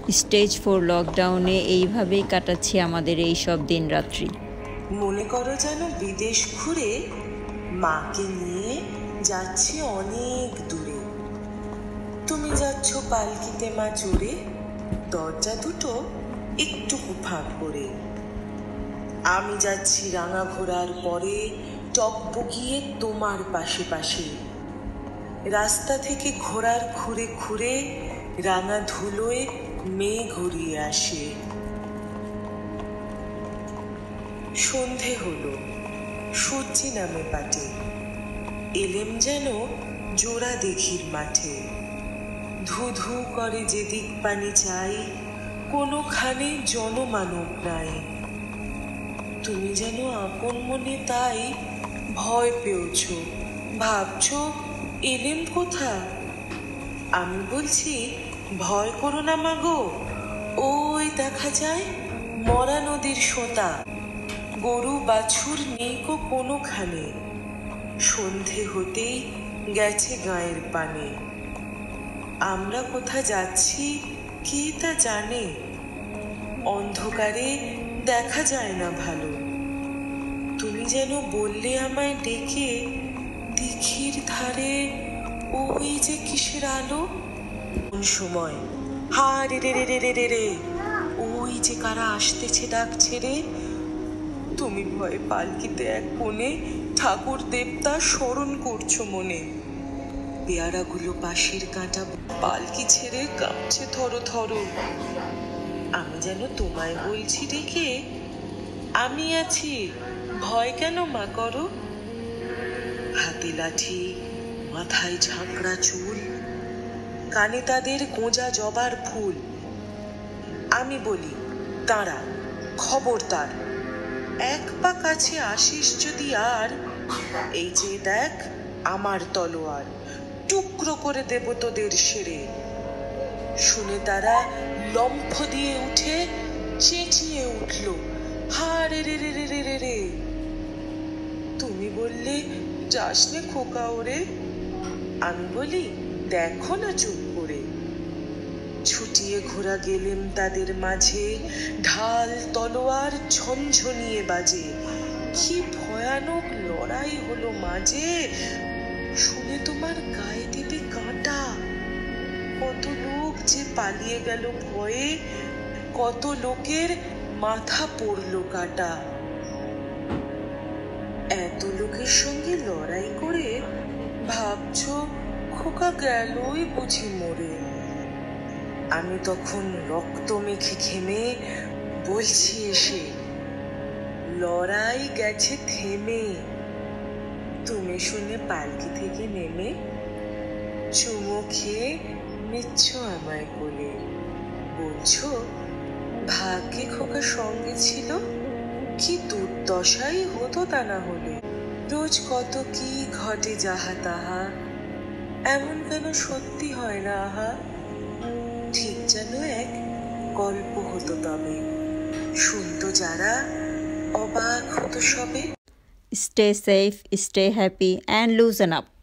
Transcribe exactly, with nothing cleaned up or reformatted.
Stage four লকডাউনে এইভাবেই কাটাচ্ছি আমাদের এই সব দিন রাত্রি। মনে করো যেন বিদেশ ঘুরে মাকে নিয়ে যাচ্ছি অনেক দূরে। তুমি যাচ্ছ পালকিতে মা চড়ে, দরজা দুটো একটুকু ফাঁক করে। আমি যাচ্ছি রাঙা ঘোড়ার পরে টকবগিয়ে তোমার পাশে পাশে। রাস্তা থেকে ঘোড়ার খুঁড়ে খুঁড়ে রাঙা ধুলোয় মেয়ে ঘুরিয়ে আসে। সন্ধে হলো, সূর্যি নামে পাটে, এলেম যেন জোড়া দেখির মাঠে। ধু ধু করে যেদিক পানি চাই, কোনোখানে জনমানব নাই। তুমি যেন আপন মনে তাই ভয় পেয়েছ, ভাবছ এলেম কোথা। আমি বলছি ভয় করো না মাগো, ওই দেখা যায় মরা নদীর সোঁতা। গরু বাছুর নেই কো কোনোখানে, সন্ধে হতেই গেছে গায়ের পানে। আমরা কোথা যাচ্ছি কে তা জানে, অন্ধকারে দেখা যায় না ভালো। তুমি যেন বললে আমায় ডেকে, দিঘির ধারে ওই যে কিসের আলো। কোন সময় হা রে রে রে রে রে রে, ওই যে কারা আসতেছে ডাকছে রে। তুমি ভয়ে পালকিতে এক কোণে ঠাকুর দেবতা স্মরণ করছো মনে। পেয়ারাগুলো পাশের কাঁটা পালকি ছেড়ে কাঁপছে থরো থরো। আমি যেন তোমায় বলছি ডেকে, আমি আছি, ভয় কেন মা করো। হাতে লাঠি, মাথায় ঝাঁকড়া চুল, কানে তাদের গোঁজা জবার ফুল। আমি বলি দাঁড়া, খবরদার, এক পা কাছে আসিস যদি আর, এই যে দেখ আমার তলোয়ার, টুকরো করে দেব তোদের সেরে। শুনে তারা লম্ফ দিয়ে উঠে চেঁচিয়ে উঠল, হা রে রে রে রে রে রে রে। তুমি বললে যাস নে খোকা ওরে। আমি বলি দেখো না চুপ করে। ছুটিয়ে ঘোরা গেলেম তাদের মাঝে, ঢাল তলোয়ার ঝনঝনিয়ে বাজে। কি ভয়ানক লড়াই হলো মাঝে, শুনে তোমার গায়ে দেবে কাঁটা। কত লোক যে পালিয়ে গেল ভয়ে, কত লোকের মাথা পড়লো কাটা। এত লোকের সঙ্গে লড়াই করে ভাবছ খোকা গেলই বুঝি মরে। আমি তখন রক্ত মেখে ঘেমে বলছি এসে, লড়াই গেছে থেমে। তুমি শুনে পালকি থেকে নেমে চুমো খেয়ে নিচ্ছ আমায় কোলে, বলছো ভাগ্যে খোকা সঙ্গে ছিল, কি দুর্দশাই হতো তা না হলে। রোজ কত কি ঘটে যাহা তাহা, এমন কেন সত্যি হয় না আহা। ঠিক যেন এক গল্প হতো তবে, শুনতো যারা অবাক হতো সবে। Stay safe, stay happy and loosen up.